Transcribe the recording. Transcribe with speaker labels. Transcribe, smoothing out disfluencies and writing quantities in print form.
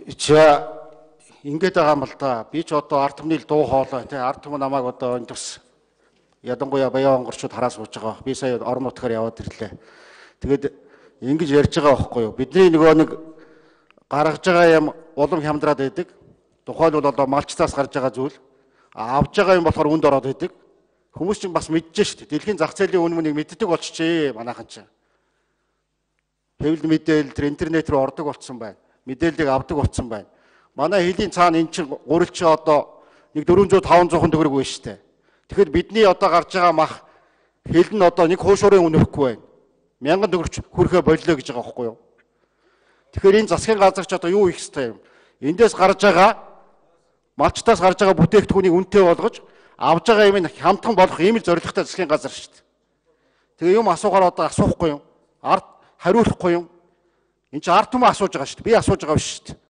Speaker 1: За ингээд байгаа юм л да. Би ч одоо ард түмний дуу хоолой тий ард түмэн намайг одоо энэ тус ядангуяа баян онгорчууд хараа сууж байгаа. Би сая орон нутгаар яваад ирлээ. Тэгээд ингэж ярьж байгаа байхгүй юу? Бидний нөгөө нэг гаргаж байгаа юм улам хямдраад байдаг. Тухайлбал одоо малчтаас гарч байгаа зүйл авж байгаа юм болохоор үнд ороод байдаг. Хүмүүс чинь бас мэдчихэж шүү дээ. Дэлхийн зах зээлийн үн мөнийг мэддэг болчихжээ манайхан чинь. Хэвлэл мэдээлэл интернет рүү ордог болсон байна. Мэдээллийг авдаг болсон байна. Манай хилийн цаана эн чинь гурилч одоо нэг 400 500 төгрөг байна шүү дээ. Тэгэхээр бидний одоо гарч байгаа мах хил нь одоо нэг хуушуурын үн өгөхгүй байна. 1000 төгрөг хүрхэ боллоо гэж байгаа байхгүй юу? Тэгэхээр энэ засгийн газар ч одоо юу их хэвээр юм. Эндээс гарч байгаа малчтаас гарч байгаа бүтээгдэхүүнийг үнэтэй болгож авж байгаа юм хямдхан болох ийм л зорилготой засгийн газар шүү дээ. Тэгээ юм асуугаар одоо асуухгүй юм. Ард хариулахгүй юм. Энд чинь ард түмэн асууж байгаа шүү дээ. Би асууж байгаа биш шүү дээ.